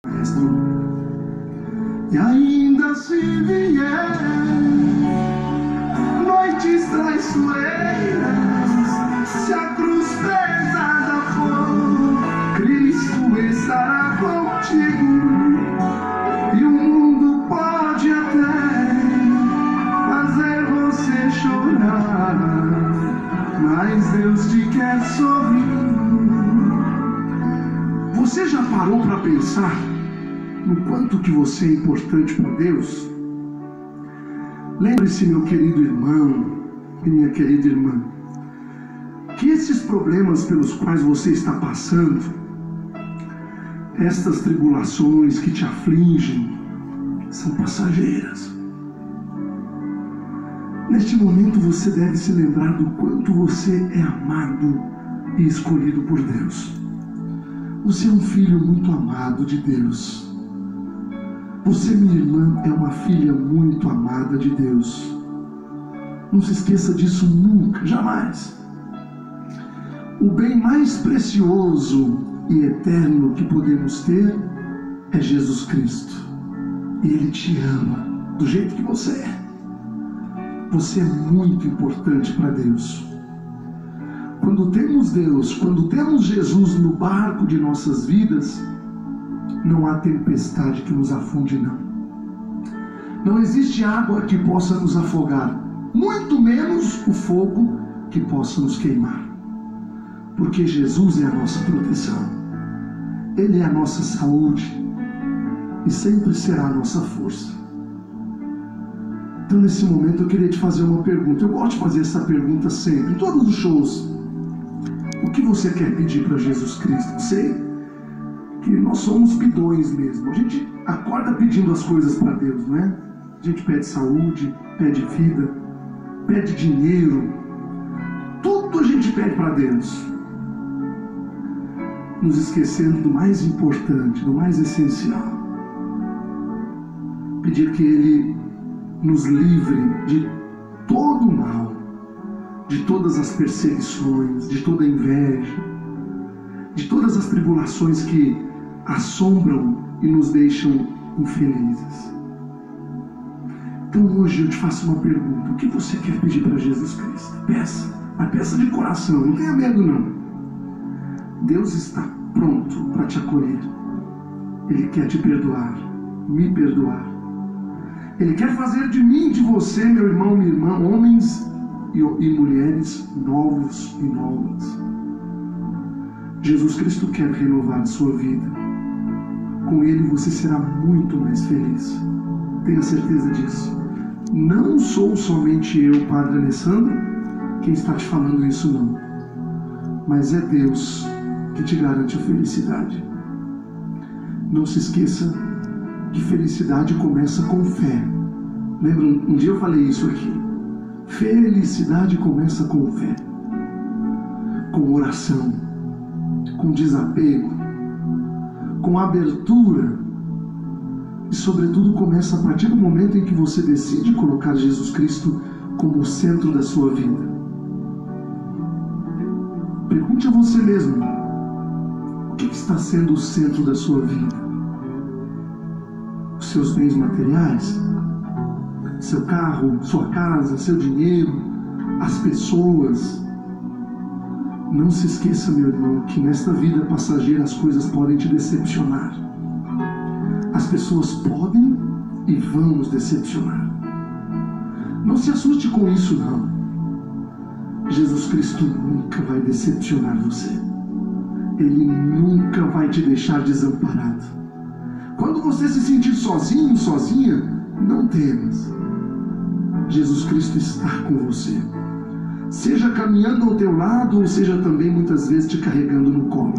E ainda se vier noites traiçoeiras, se a cruz pesada for, Cristo estará contigo. E o mundo pode até fazer você chorar, mas Deus te quer sorrindo. Você já parou para pensar no quanto que você é importante para Deus? Lembre-se, meu querido irmão e minha querida irmã, que esses problemas pelos quais você está passando, estas tribulações que te afligem, são passageiras. Neste momento você deve se lembrar do quanto você é amado e escolhido por Deus. Você é um filho muito amado de Deus. Você, minha irmã, é uma filha muito amada de Deus. Não se esqueça disso nunca, jamais. O bem mais precioso e eterno que podemos ter é Jesus Cristo. E Ele te ama do jeito que você é. Você é muito importante para Deus. Quando temos Deus, quando temos Jesus no barco de nossas vidas, não há tempestade que nos afunde, não. Não existe água que possa nos afogar, muito menos o fogo que possa nos queimar. Porque Jesus é a nossa proteção. Ele é a nossa saúde e sempre será a nossa força. Então, nesse momento, eu queria te fazer uma pergunta. Eu gosto de fazer essa pergunta sempre, em todos os shows. O que você quer pedir para Jesus Cristo? Sei que nós somos bidões mesmo. A gente acorda pedindo as coisas para Deus, não é? A gente pede saúde, pede vida, pede dinheiro. Tudo a gente pede para Deus, nos esquecendo do mais importante, do mais essencial. Pedir que Ele nos livre de todo o mal, de todas as perseguições, de toda a inveja, de todas as tribulações que assombram e nos deixam infelizes. Então hoje eu te faço uma pergunta: o que você quer pedir para Jesus Cristo? Peça, mas peça de coração, não tenha medo não. Deus está pronto para te acolher. Ele quer te perdoar, me perdoar. Ele quer fazer de mim, de você, meu irmão, minha irmã, homens e mulheres novos e novas. Jesus Cristo quer renovar a sua vida. Com Ele você será muito mais feliz. Tenha certeza disso. Não sou somente eu, Padre Alessandro, quem está te falando isso, não. Mas é Deus que te garante a felicidade. Não se esqueça que felicidade começa com fé. Lembra, um dia eu falei isso aqui. Felicidade começa com fé, com oração, com desapego, com abertura. E sobretudo começa a partir do momento em que você decide colocar Jesus Cristo como o centro da sua vida. Pergunte a você mesmo: o que está sendo o centro da sua vida? Os seus bens materiais? Seu carro, sua casa, seu dinheiro, as pessoas? Não se esqueça, meu irmão, que nesta vida passageira as coisas podem te decepcionar. As pessoas podem e vão nos decepcionar. Não se assuste com isso, não. Jesus Cristo nunca vai decepcionar você. Ele nunca vai te deixar desamparado. Quando você se sentir sozinho, sozinha, não temas. Jesus Cristo está com você. Seja caminhando ao teu lado, ou seja também muitas vezes te carregando no colo.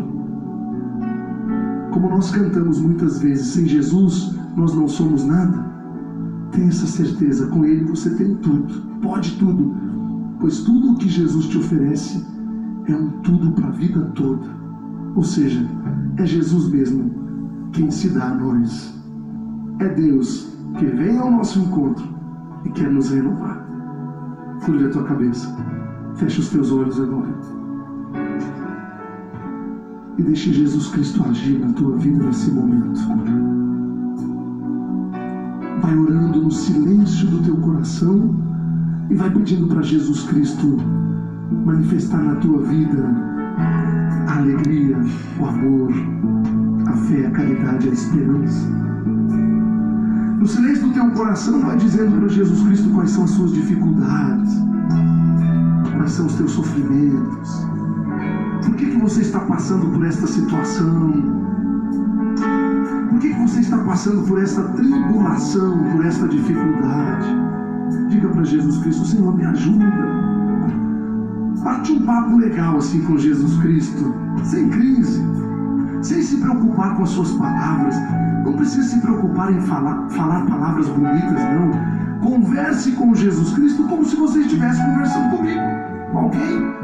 Como nós cantamos muitas vezes, sem Jesus nós não somos nada. Tenha essa certeza, com Ele você tem tudo, pode tudo, pois tudo o que Jesus te oferece é um tudo para a vida toda. Ou seja, é Jesus mesmo quem se dá a nós. É Deus que vem ao nosso encontro e quer nos renovar. Curva a tua cabeça, fecha os teus olhos agora e deixe Jesus Cristo agir na tua vida nesse momento. vai orando no silêncio do teu coração e vai pedindo para Jesus Cristo manifestar na tua vida a alegria, o amor, a fé, a caridade, a esperança. No silêncio do teu coração, vai dizendo para Jesus Cristo quais são as suas dificuldades, quais são os teus sofrimentos, por que você está passando por esta situação, por que você está passando por esta tribulação, por esta dificuldade. Diga para Jesus Cristo: Senhor, me ajuda. Bate um papo legal assim com Jesus Cristo, sem crise, sem se preocupar com as suas palavras. Não precisa se preocupar em falar palavras bonitas, não. Converse com Jesus Cristo como se você estivesse conversando comigo, com alguém.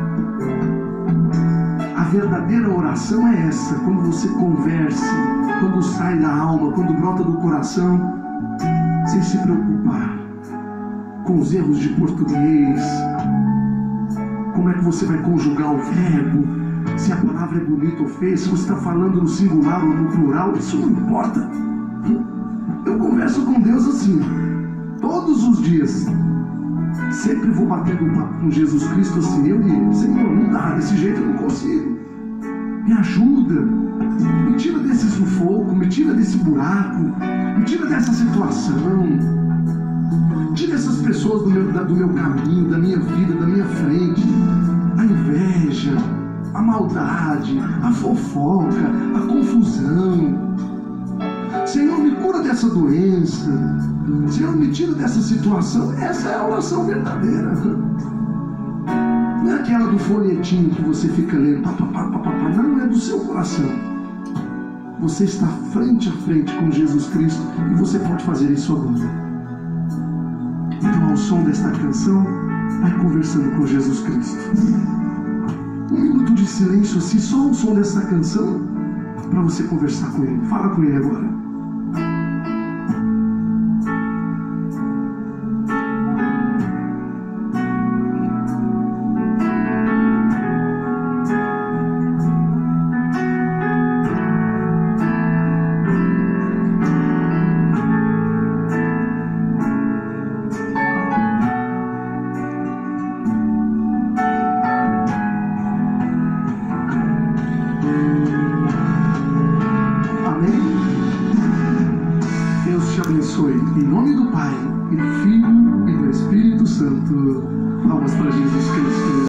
A verdadeira oração é essa, quando você conversa, quando sai da alma, quando brota do coração, sem se preocupar com os erros de português. Como é que você vai conjugar o verbo? Se a palavra é bonita ou feia, se você está falando no singular ou no plural, isso não importa. Eu converso com Deus assim, todos os dias. Sempre vou batendo um papo com Jesus Cristo assim, eu e ele: Senhor, não dá, desse jeito eu não consigo. Me ajuda, me tira desse sufoco, me tira desse buraco, me tira dessa situação. Tira essas pessoas do meu caminho, da minha vida, da minha frente. A inveja, a maldade, a fofoca, a confusão. Senhor, me cura dessa doença. Senhor, me tira dessa situação. Essa é a oração verdadeira. Não é aquela do folhetinho que você fica lendo, não, é do seu coração. Você está frente a frente com Jesus Cristo e você pode fazer isso agora. Então, ao som desta canção, vai conversando com Jesus Cristo. Um minuto de silêncio assim, só o som dessa canção, para você conversar com Ele. Fala com Ele agora. Em nome do Pai, e do Filho, e do Espírito Santo.